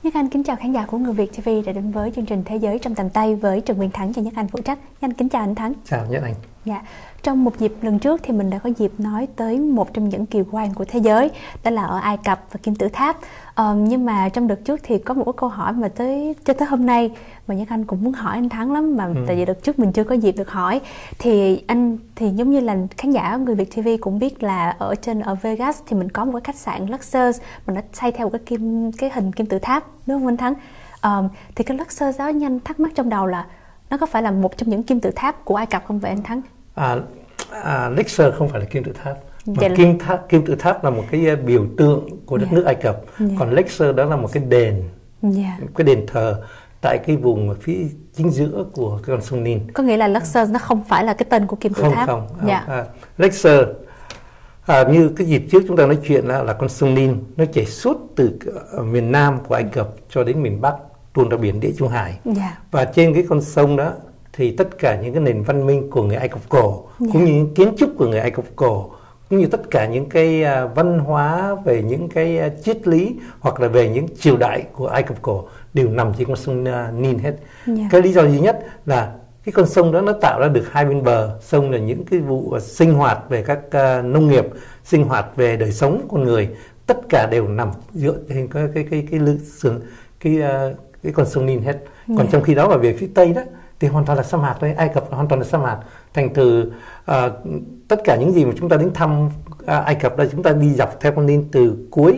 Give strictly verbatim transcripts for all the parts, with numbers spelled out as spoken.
Nhất Anh kính chào khán giả của Người Việt ti vi đã đến với chương trình Thế giới trong tầm tay với Trần Nguyên Thắng và Nhất Anh phụ trách. Anh kính chào anh Thắng. Chào Nhất Anh. Dạ. Trong một dịp lần trước thì mình đã có dịp nói tới một trong những kỳ quan của thế giới, đó là ở Ai Cập và Kim Tự Tháp. Ờ, nhưng mà trong đợt trước thì có một cái câu hỏi mà tới cho tới hôm nay mà Nhất Anh cũng muốn hỏi anh Thắng lắm, mà ừ. tại vì đợt trước mình chưa có dịp được hỏi. Thì anh thì giống như là khán giả Người Việt ti vi cũng biết là ở trên ở Vegas thì mình có một cái khách sạn Luxor mà nó xây theo một cái kim cái hình kim tự tháp, đúng không anh Thắng? Ờ, thì cái Luxor đó nhanh thắc mắc trong đầu là nó có phải là một trong những kim tự tháp của Ai Cập không vậy anh Thắng? À, à, Luxor không phải là kim tự tháp, mà là... kim tháp kim tự tháp là một cái biểu tượng của đất yeah. nước Ai Cập, yeah. còn Luxor đó là một cái đền, yeah. cái đền thờ tại cái vùng phía chính giữa của cái con sông Nin. Có nghĩa là Luxor nó không phải là cái tên của kim tự không, tháp. Không không. Yeah. À, Luxor à, như cái dịp trước chúng ta nói chuyện là, là con sông Nin nó chảy suốt từ miền Nam của Ai Cập cho đến miền Bắc tuôn ra biển Địa Trung Hải. Yeah. Và trên cái con sông đó thì tất cả những cái nền văn minh của người Ai Cập cổ, yeah. cũng như những kiến trúc của người Ai Cập cổ, cũng như tất cả những cái uh, văn hóa về những cái uh, triết lý hoặc là về những triều đại của Ai Cập cổ đều nằm trên con sông uh, Nin hết. Yeah. Cái lý do duy nhất là cái con sông đó nó tạo ra được hai bên bờ sông là những cái vụ uh, sinh hoạt về các uh, nông nghiệp, sinh hoạt về đời sống con người, tất cả đều nằm dựa trên cái cái cái cái lưng sườn cái uh, cái con sông Nin hết. Còn yeah. trong khi đó mà về phía tây đó thì hoàn toàn là sa mạc thôi, Ai Cập là hoàn toàn là sa mạc. Thành từ uh, tất cả những gì mà chúng ta đến thăm uh, Ai Cập là chúng ta đi dọc theo con Nin từ cuối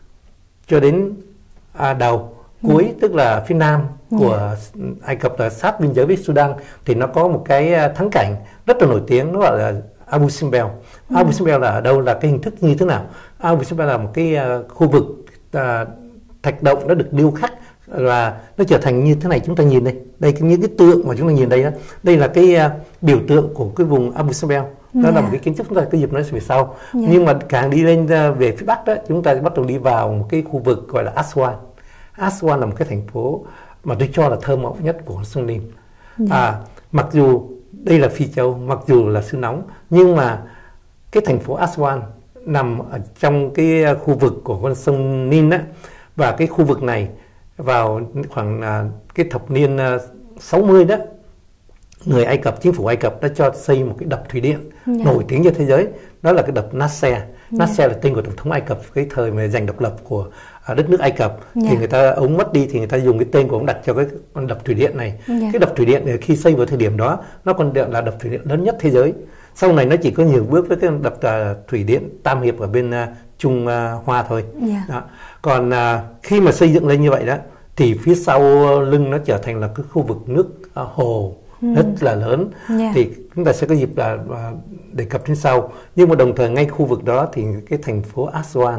cho đến uh, đầu, cuối ừ. tức là phía nam của yeah. Ai Cập là sát biên giới với Sudan, thì nó có một cái uh, thắng cảnh rất là nổi tiếng, nó gọi là Abu Simbel. Ừ. Abu Simbel là ở đâu, là cái hình thức như thế nào? Abu Simbel là một cái uh, khu vực uh, thạch động nó được điêu khắc và nó trở thành như thế này. Chúng ta nhìn đây, đây cái những cái tượng mà chúng ta nhìn đây đó, đây là cái uh, biểu tượng của cái vùng Abu Simbel. Đó yeah. là một cái kiến trúc, chúng ta có dịp nói về sau. Yeah. Nhưng mà càng đi lên uh, về phía bắc đó, chúng ta bắt đầu đi vào một cái khu vực gọi là Aswan. Aswan là một cái thành phố mà tôi cho là thơ mộng nhất của sông Nin. Yeah. À, mặc dù đây là Phi Châu, mặc dù là xứ nóng, nhưng mà cái thành phố Aswan nằm ở trong cái khu vực của con sông Nin á, và cái khu vực này vào khoảng uh, cái thập niên uh, sáu mươi đó, người Ai Cập, chính phủ Ai Cập đã cho xây một cái đập thủy điện yeah. nổi tiếng trên thế giới, đó là cái đập Nasser. Yeah. Nasser là tên của tổng thống Ai Cập cái thời mà giành độc lập của uh, đất nước Ai Cập. Yeah. Thì người ta ông mất đi thì người ta dùng cái tên của ông đặt cho cái con đập thủy điện này. Yeah. Cái đập thủy điện khi xây vào thời điểm đó nó còn là đập thủy điện lớn nhất thế giới. Sau này nó chỉ có nhiều bước với cái đập uh, thủy điện Tam Hiệp ở bên uh, Trung uh, Hoa thôi. Yeah. Đó. Còn uh, khi mà xây dựng lên như vậy đó thì phía sau lưng nó trở thành là cái khu vực nước uh, hồ ừ. rất là lớn. Yeah. Thì chúng ta sẽ có dịp là uh, đề cập đến sau. Nhưng mà đồng thời ngay khu vực đó thì cái thành phố Aswan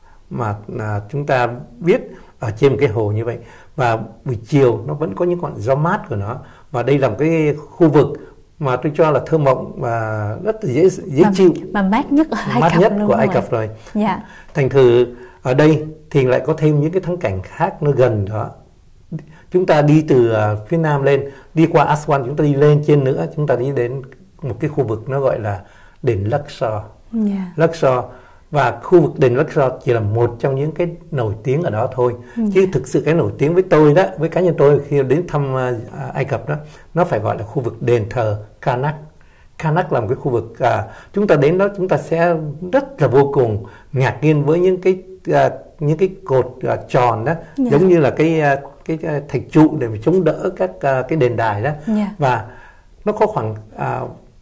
mà uh, chúng ta biết ở trên một cái hồ như vậy, và buổi chiều nó vẫn có những ngọn gió mát của nó, và đây là một cái khu vực mà tôi cho là thơ mộng và rất là dễ dễ mà, chịu, mà mát nhất ở Ai mát Cập nhất luôn của Ai rồi. Cập rồi. Yeah. Thành thử ở đây thì lại có thêm những cái thắng cảnh khác nó gần đó. Chúng ta đi từ uh, phía nam lên, đi qua Aswan, chúng ta đi lên trên nữa, chúng ta đi đến một cái khu vực nó gọi là đền Luxor. Yeah. Luxor, và khu vực đền Luxor chỉ là một trong những cái nổi tiếng ở đó thôi. Yeah. Chứ thực sự cái nổi tiếng với tôi đó, với cá nhân tôi khi đến thăm uh, Ai Cập đó, nó phải gọi là khu vực đền thờ Karnak. Karnak là một cái khu vực à, chúng ta đến đó chúng ta sẽ rất là vô cùng ngạc nhiên với những cái à, những cái cột à, tròn đó, yeah. giống như là cái à, cái à, thạch trụ để mà chống đỡ các à, cái đền đài đó. Yeah. Và nó có khoảng à,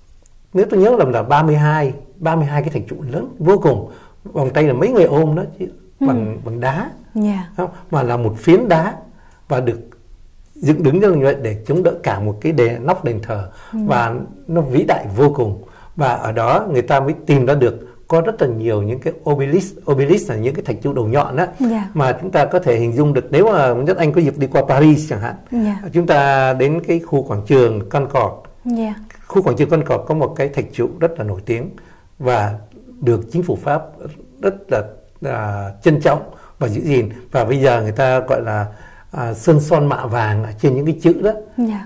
nếu tôi nhớ lầm là ba mươi hai cái thạch trụ lớn vô cùng, vòng tay là mấy người ôm đó chứ, bằng mm. bằng đá, yeah. mà là một phiến đá và được dựng đứng như vậy để chống đỡ cả một cái đền, nóc đền thờ. Ừ. Và nó vĩ đại vô cùng. Và ở đó người ta mới tìm ra được có rất là nhiều những cái obelisk, obelisk là những cái thạch trụ đầu nhọn đó, yeah. mà chúng ta có thể hình dung được. Nếu mà nhất anh có dịp đi qua Paris chẳng hạn, yeah. chúng ta đến cái khu quảng trường Concorde, yeah. khu quảng trường Concorde có một cái thạch trụ rất là nổi tiếng và được chính phủ Pháp rất là uh, trân trọng và giữ gìn, và bây giờ người ta gọi là À, sơn son mạ vàng ở trên những cái chữ đó. Yeah.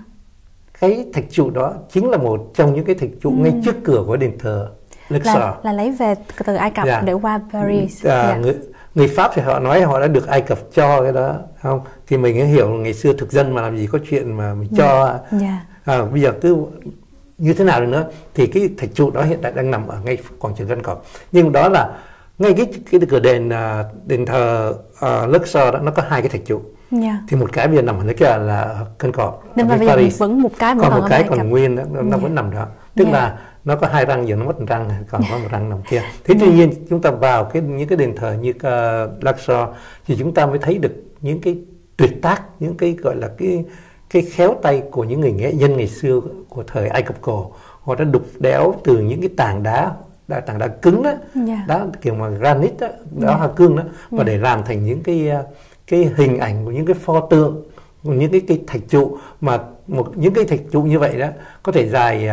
Cái thạch trụ đó chính là một trong những cái thạch trụ mm. ngay trước cửa của đền thờ Luxor. Là, là lấy về từ Ai Cập yeah. để qua Paris. À, yeah. người, người Pháp thì họ nói họ đã được Ai Cập cho cái đó, không? Thì mình mới hiểu ngày xưa thực dân mà làm gì có chuyện mà mình cho. Yeah. À, bây giờ cứ như thế nào nữa thì cái thạch trụ đó hiện tại đang nằm ở ngay quảng trường Cân Cỏ. Nhưng đó là ngay cái cái cửa đền đền thờ uh, Luxor đó, nó có hai cái thạch trụ. Yeah. Thì một cái bây giờ nằm ở nơi kia là Cân Cỏ, nên mà bây giờ vẫn một cái còn một cái còn Cập. Nguyên đó, nó, yeah. nó vẫn nằm đó, tức yeah. là nó có hai răng, giờ nó mất một răng, còn có một răng nằm kia. Thế yeah. tuy nhiên chúng ta vào cái những cái đền thờ như uh, Luxor thì chúng ta mới thấy được những cái tuyệt tác, những cái gọi là cái cái khéo tay của những người nghệ nhân ngày xưa của thời Ai Cập cổ. Họ đã đục đẽo từ những cái tảng đá, đá tảng đá cứng đó, yeah. đá kiểu mà granite đó, đá yeah. hoa cương đó, và yeah. để làm thành những cái cái hình ảnh của những cái pho tượng, những cái cái thạch trụ, mà một những cái thạch trụ như vậy đó có thể dài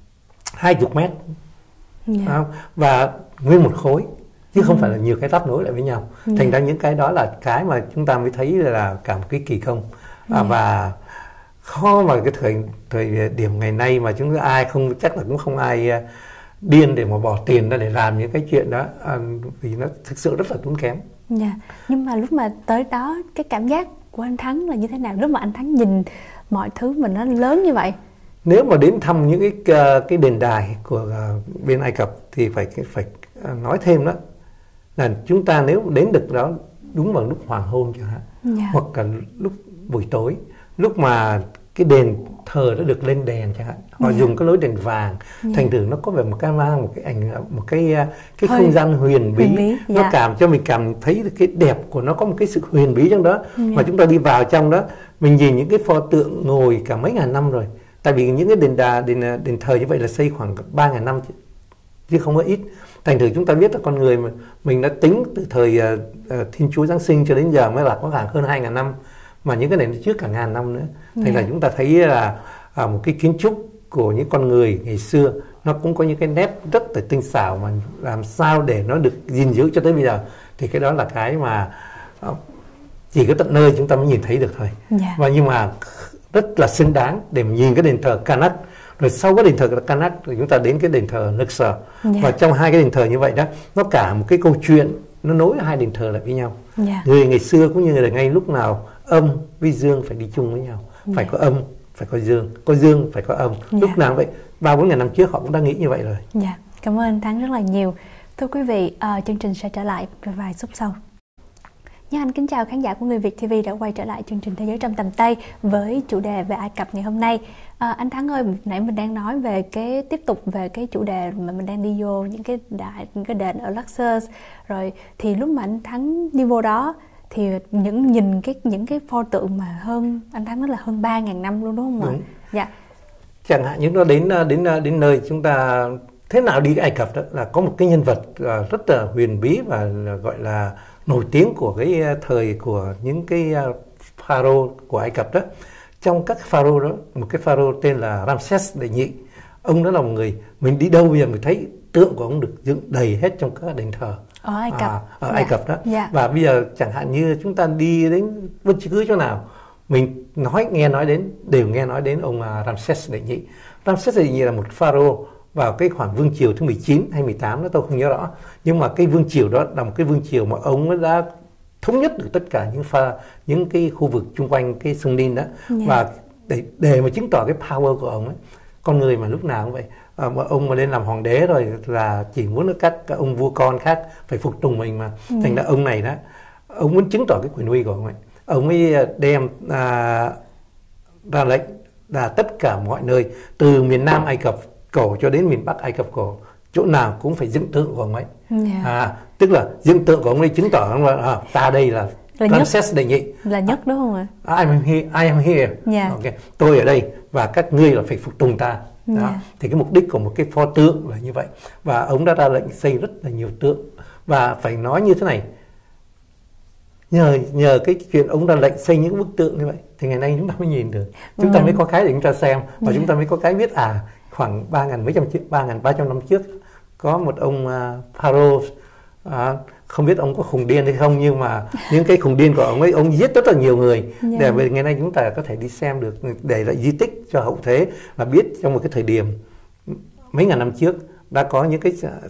hai chục mét, yeah. và nguyên một khối, chứ ừ. không phải là nhiều cái đắp nối lại với nhau. Yeah. Thành ra những cái đó là cái mà chúng ta mới thấy là cả một cái kỳ công. À, yeah. và khó mà cái thời thời điểm ngày nay mà chúng ta ai không, chắc là cũng không ai uh, điên để mà bỏ tiền ra để làm những cái chuyện đó, uh, vì nó thực sự rất là tốn kém. Dạ. Yeah. Nhưng mà lúc mà tới đó cái cảm giác của anh Thắng là như thế nào lúc mà anh Thắng nhìn mọi thứ mình nó lớn như vậy? Nếu mà đến thăm những cái uh, cái đền đài của uh, bên Ai Cập thì phải phải uh, nói thêm đó là chúng ta nếu đến được đó đúng vào lúc hoàng hôn chẳng hạn, yeah. hoặc là lúc buổi tối, lúc mà cái đền thờ đã được lên đèn chẳng hạn, họ yeah. dùng cái lối đèn vàng, yeah. thành thử nó có vẻ một cái mang một cái ảnh, một cái cái Hơi không gian huyền bí, huyền bí. nó yeah. cảm cho mình cảm thấy cái đẹp của nó, có một cái sự huyền bí trong đó. Yeah. Mà chúng ta đi vào trong đó, mình nhìn những cái pho tượng ngồi cả mấy ngàn năm rồi, tại vì những cái đền đà đền đền thờ như vậy là xây khoảng ba ngàn năm chứ, chứ không có ít. Thành thử chúng ta biết là con người mà mình đã tính từ thời uh, uh, Thiên Chúa Giáng sinh cho đến giờ mới là có khoảng hơn hai ngàn năm, mà những cái này nó trước cả ngàn năm nữa. Thành yeah. là chúng ta thấy là à, một cái kiến trúc của những con người ngày xưa nó cũng có những cái nét rất là tinh xảo, mà làm sao để nó được gìn giữ cho tới bây giờ thì cái đó là cái mà à, chỉ có tận nơi chúng ta mới nhìn thấy được thôi. Yeah. Và nhưng mà rất là xứng đáng để mà nhìn cái đền thờ Karnak, rồi sau cái đền thờ Karnak thì chúng ta đến cái đền thờ Luxor. Yeah. Và trong hai cái đền thờ như vậy đó, nó cả một cái câu chuyện, nó nối hai đền thờ lại với nhau. Yeah. Người ngày xưa cũng như người ngay lúc nào âm với dương phải đi chung với nhau, yeah. phải có âm, phải có dương, có dương phải có âm. Yeah. Lúc nào vậy, ba bốn ngàn năm trước họ cũng đã nghĩ như vậy rồi. Dạ, yeah. Cảm ơn anh Thắng rất là nhiều. Thưa quý vị, uh, chương trình sẽ trở lại vài phút sau. Nhân anh kính chào khán giả của Người Việt ti vi đã quay trở lại chương trình Thế giới trong tầm tay với chủ đề về Ai Cập ngày hôm nay. À, anh Thắng ơi, nãy mình đang nói về cái tiếp tục về cái chủ đề mà mình đang đi vô những cái đại những cái đền ở Luxor, rồi thì lúc mà anh Thắng đi vô đó thì những nhìn cái những cái pho tượng mà hơn, anh Thắng nói là hơn ba ngàn năm luôn đúng không ạ? Dạ. Chẳng hạn như nó đến đến đến nơi chúng ta thế nào đi Ai Cập đó là có một cái nhân vật rất là huyền bí và gọi là nổi tiếng của cái thời của những cái pharaoh của Ai Cập đó. Trong các pharaoh đó, một cái pharaoh tên là Ramses đệ nhị. Ông đó là một người, mình đi đâu bây giờ mình thấy tượng của ông được dựng đầy hết trong các đền thờ ở Ai Cập. À, ở yeah. Ai Cập đó. Yeah. Và bây giờ chẳng hạn như chúng ta đi đến bất cứ chỗ nào, mình nói nghe nói đến đều nghe nói đến ông Ramses đệ nhị. Ramses đệ nhị là một pharaoh vào cái khoảng vương triều thứ mười chín hay mười tám đó tôi không nhớ rõ, nhưng mà cái vương triều đó là một cái vương triều mà ông đã thống nhất được tất cả những pha những cái khu vực chung quanh cái sông Nin đó. Yeah. Và để để mà chứng tỏ cái power của ông ấy, con người mà lúc nào cũng vậy, à, mà ông mà lên làm hoàng đế rồi là chỉ muốn các các ông vua con khác phải phục tùng mình mà. Yeah. Thành ra ông này đó, ông muốn chứng tỏ cái quyền uy của ông ấy, ông ấy đem à, ra lệnh là tất cả mọi nơi từ miền Nam Ai Cập cổ cho đến miền Bắc Ai Cập cổ, chỗ nào cũng phải dựng tượng của ông ấy. Yeah. À, tức là dựng tượng của ông ấy chứng tỏ ông là à, ta đây là, là Ramses đệ nhị, là nhất đúng không ạ? I am here, I am here. Yeah. Okay. Tôi ở đây và các ngươi là phải phục tùng ta. Đó. Yeah. Thì cái mục đích của một cái pho tượng là như vậy. Và ông đã ra lệnh xây rất là nhiều tượng. Và phải nói như thế này, nhờ nhờ cái chuyện ông ra lệnh xây những bức tượng như vậy thì ngày nay chúng ta mới nhìn được, chúng mm. ta mới có cái để chúng ta xem, và yeah. chúng ta mới có cái biết à khoảng ba ngàn mấy trăm ba ngàn ba trăm năm trước có một ông uh, pharaoh, uh, không biết ông có khùng điên hay không, nhưng mà những cái khùng điên của ông ấy, ông giết rất là nhiều người. Yeah. Để về ngày nay chúng ta có thể đi xem được, để lại di tích cho hậu thế, và biết trong một cái thời điểm mấy ngàn năm trước đã có những cái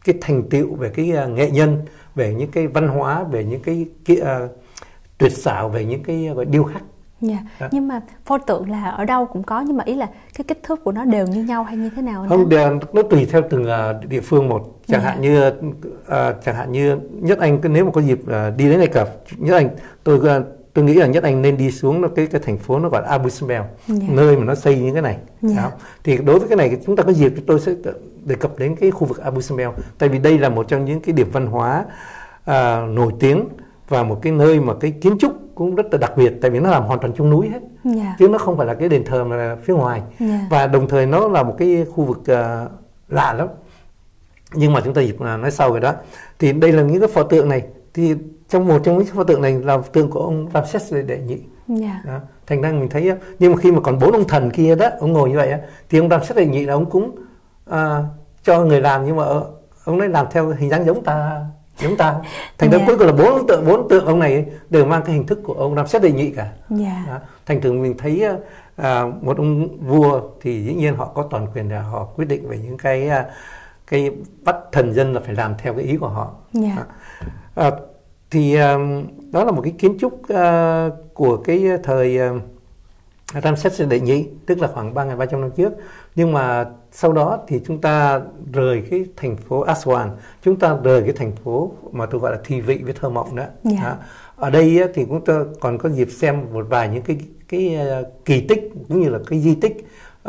cái thành tựu về cái uh, nghệ nhân, về những cái văn hóa, về những cái, cái uh, tuyệt xảo, về những cái gọi điêu khắc. Dạ. Yeah. Nhưng mà pho tượng là ở đâu cũng có, nhưng mà ý là cái kích thước của nó đều như nhau hay như thế nào? Không, đều, nó tùy theo từng uh, địa phương một. Chẳng yeah. hạn như uh, chẳng hạn như Nhất Anh, nếu mà có dịp uh, đi đến Ai Cập, Nhất Anh tôi uh, tôi nghĩ là Nhất Anh nên đi xuống nó cái cái thành phố nó gọi là Abu Simbel, yeah. nơi mà nó xây những cái này. Yeah. Đó. Thì đối với cái này chúng ta có dịp tôi sẽ đề cập đến cái khu vực Abu Simbel, tại vì đây là một trong những cái điểm văn hóa uh, nổi tiếng và một cái nơi mà cái kiến trúc cũng rất là đặc biệt, tại vì nó làm hoàn toàn trong núi hết, yeah. chứ nó không phải là cái đền thờ mà là phía ngoài, yeah. và đồng thời nó là một cái khu vực uh, lạ lắm. Nhưng mà chúng ta dịp nói sau rồi đó. Thì đây là những cái pho tượng này, thì trong một trong những pho tượng này là tượng của ông Ramses đệ nhị. Yeah. Đó. Thành ra mình thấy, nhưng mà khi mà còn bốn ông thần kia đó, ông ngồi như vậy thì ông Ramses đệ nhị là ông cũng uh, cho người làm, nhưng mà ông ấy làm theo hình dáng giống ta. Chúng ta thành ra yeah. cuối cùng là bốn tượng bốn tượng ông này đều mang cái hình thức của ông Ramses đệ nhị cả. Yeah. Đó. Thành thường mình thấy à, một ông vua thì dĩ nhiên họ có toàn quyền để họ quyết định về những cái cái bắt thần dân là phải làm theo cái ý của họ. Yeah. À, thì à, đó là một cái kiến trúc à, của cái thời à, Ramses đệ nhị, tức là khoảng ba nghìn ba trăm năm trước. Nhưng mà sau đó thì chúng ta rời cái thành phố Aswan, chúng ta rời cái thành phố mà tôi gọi là thi vị với thơ mộng đó. Yeah. Đó. Ở đây thì chúng ta còn có dịp xem một vài những cái cái uh, kỳ tích cũng như là cái di tích uh,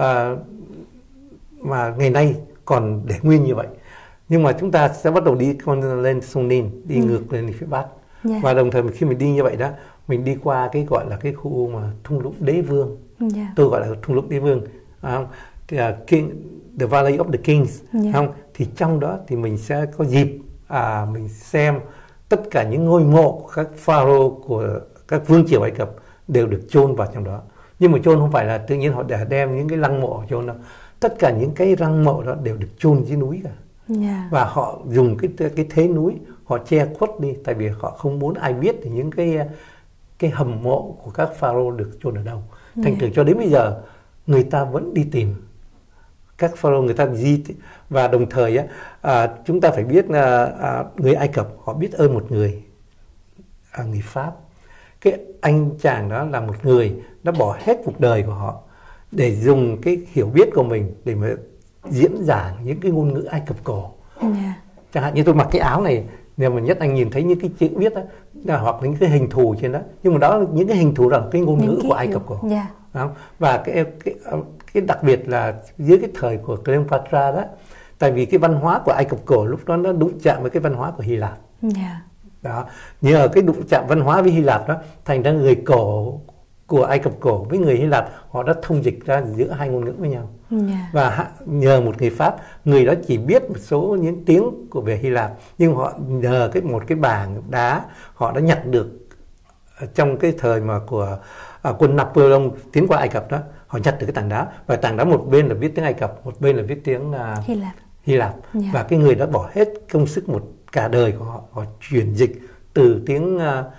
mà ngày nay còn để nguyên như vậy. Nhưng mà chúng ta sẽ bắt đầu đi con lên sông Nin, đi ừ. ngược lên phía Bắc. Yeah. Và đồng thời khi mình đi như vậy đó, mình đi qua cái gọi là cái khu mà thung lũng đế vương. Yeah. Tôi gọi là thung lũng đế vương. À, thì, uh, King, the Valley of the Kings. Yeah. Không? Thì trong đó thì mình sẽ có dịp à, mình xem tất cả những ngôi mộ của các pharaoh, của các vương triều Ai Cập đều được chôn vào trong đó. Nhưng mà chôn không phải là tự nhiên họ để đem những cái lăng mộ chôn đâu. Tất cả những cái lăng mộ đó đều được chôn dưới núi cả. Yeah. Và họ dùng cái cái thế núi họ che khuất đi, tại vì họ không muốn ai biết thì những cái cái hầm mộ của các pharaoh được chôn ở đâu. Thành yeah. thử cho đến bây giờ người ta vẫn đi tìm các pharaoh, người ta di. Và đồng thời á, à, chúng ta phải biết là à, người Ai Cập họ biết ơn một người, à, người Pháp. Cái anh chàng đó là một người đã bỏ hết cuộc đời của họ để dùng cái hiểu biết của mình để mà diễn giảng những cái ngôn ngữ Ai Cập cổ. Yeah. Chẳng hạn như tôi mặc cái áo này, nếu mà Nhất Anh nhìn thấy những cái chữ viết đó, hoặc những cái hình thù trên đó, nhưng mà đó những cái hình thù là cái ngôn ngữ của Ai Cập cổ. Yeah. Đó. Và cái, cái cái đặc biệt là dưới cái thời của Cleopatra đó, tại vì cái văn hóa của Ai Cập cổ lúc đó nó đụng chạm với cái văn hóa của Hy Lạp. Yeah. Đó. Nhờ cái đụng chạm văn hóa với Hy Lạp đó, thành ra người cổ của Ai Cập cổ với người Hy Lạp họ đã thông dịch ra giữa hai ngôn ngữ với nhau. Yeah. Và nhờ một người Pháp, người đó chỉ biết một số những tiếng của về Hy Lạp, nhưng họ nhờ cái một cái bảng đá họ đã nhặt được trong cái thời mà của à, quân Napoleon tiến qua Ai Cập đó, họ nhặt được cái tảng đá, và tảng đá một bên là viết tiếng Ai Cập, một bên là viết tiếng uh, Hy Lạp. Hy Lạp. Yeah. Và cái người đã bỏ hết công sức một cả đời của họ, họ chuyển dịch từ tiếng uh,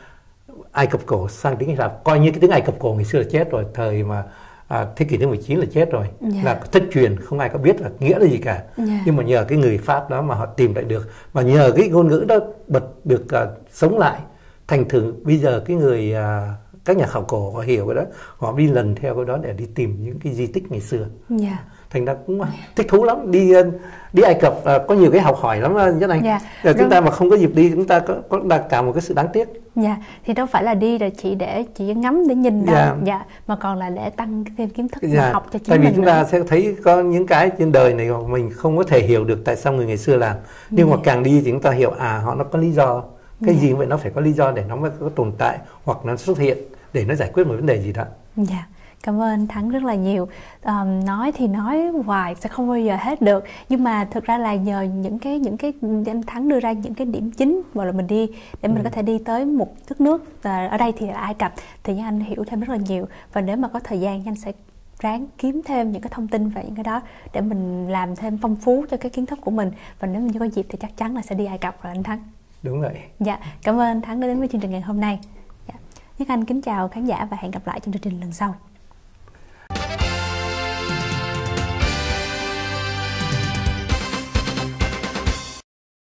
Ai Cập cổ sang tiếng Hy Lạp, coi như cái tiếng Ai Cập cổ ngày xưa là chết rồi, thời mà à, thế kỷ thứ mười chín là chết rồi. Yeah. Là thất truyền, không ai có biết là nghĩa là gì cả. Yeah. Nhưng mà nhờ cái người Pháp đó mà họ tìm lại được, và nhờ cái ngôn ngữ đó bật được uh, sống lại. Thành thử bây giờ cái người uh, các nhà khảo cổ họ hiểu cái đó, họ đi lần theo cái đó để đi tìm những cái di tích ngày xưa. Yeah. Thành ra cũng thích thú lắm, đi đi Ai Cập uh, có nhiều cái học hỏi lắm Nhất Anh. Yeah. Rồi chúng ta mà không có dịp đi, chúng ta có có đạt cả một cái sự đáng tiếc. Dạ, thì đâu phải là đi là chỉ để chỉ ngắm để nhìn đâu, yeah. dạ, mà còn là để tăng thêm kiến thức, yeah. học cho chính tại mình. Tại vì chúng nữa. ta sẽ thấy có những cái trên đời này mình không có thể hiểu được tại sao người ngày xưa làm, nhưng yeah. mà càng đi thì chúng ta hiểu à họ nó có lý do, cái yeah. gì vậy nó phải có lý do để nó mới có tồn tại hoặc nó xuất hiện để nó giải quyết một vấn đề gì đó. Dạ. Yeah. Cảm ơn anh Thắng rất là nhiều. Um, nói thì nói hoài sẽ không bao giờ hết được, nhưng mà thực ra là nhờ những cái những cái anh Thắng đưa ra những cái điểm chính mà là mình đi để mình ừ. có thể đi tới một đất nước, và ở đây thì là Ai Cập, thì anh hiểu thêm rất là nhiều. Và nếu mà có thời gian anh sẽ ráng kiếm thêm những cái thông tin về những cái đó để mình làm thêm phong phú cho cái kiến thức của mình, và nếu như có dịp thì chắc chắn là sẽ đi Ai Cập rồi anh Thắng. Đúng vậy. Dạ, cảm ơn anh Thắng đã đến với chương trình ngày hôm nay. Dạ. Nhất Anh kính chào khán giả và hẹn gặp lại trong chương trình lần sau.